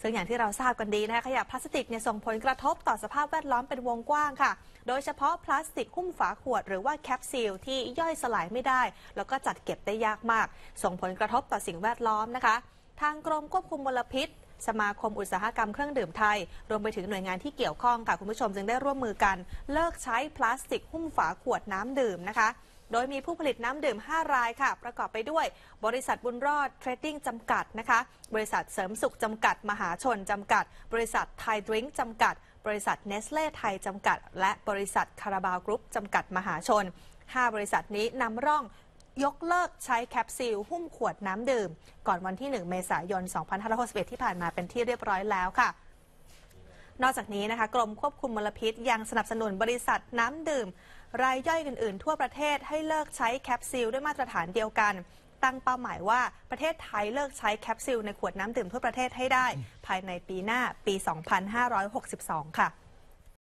ซึ่งอย่างที่เราทราบกันดีนะคะขยะพลาสติกเนี่ยส่งผลกระทบต่อสภาพแวดล้อมเป็นวงกว้างค่ะโดยเฉพาะพลาสติกหุ้มฝาขวดหรือว่าแคปซูลที่ย่อยสลายไม่ได้แล้วก็จัดเก็บได้ยากมากส่งผลกระทบต่อสิ่งแวดล้อมนะคะทางกรมควบคุมมลพิษสมาคมอุตสาหกรรมเครื่องดื่มไทยรวมไปถึงหน่วยงานที่เกี่ยวข้องค่ะคุณผู้ชมจึงได้ร่วมมือกันเลิกใช้พลาสติกหุ้มฝาขวดน้ำดื่มนะคะโดยมีผู้ผลิตน้ำดื่ม5รายค่ะประกอบไปด้วยบริษัทบุญรอดเทรดดิ้งจำกัดนะคะบริษัทเสริมสุขจำกัดมหาชนจำกัดบริษัทไทยดริงก์จำกัดบริษัทเนสเล่ไทยจำกัดและบริษัทคาราบาวกรุ๊ปจำกัดมหาชน5บริษัทนี้นำร่องยกเลิกใช้แคปซูลหุ้มขวดน้ำดื่มก่อนวันที่1เมษายน2561ที่ผ่านมาเป็นที่เรียบร้อยแล้วค่ะนอกจากนี้นะคะกรมควบคุมมลพิษยังสนับสนุนบริษัทน้ำดื่มรายย่อยอื่นๆทั่วประเทศให้เลิกใช้แคปซูลด้วยมาตรฐานเดียวกันตั้งเป้าหมายว่าประเทศไทยเลิกใช้แคปซูลในขวดน้ำดื่มทั่วประเทศให้ได้ภายในปีหน้าปี 2562 ค่ะ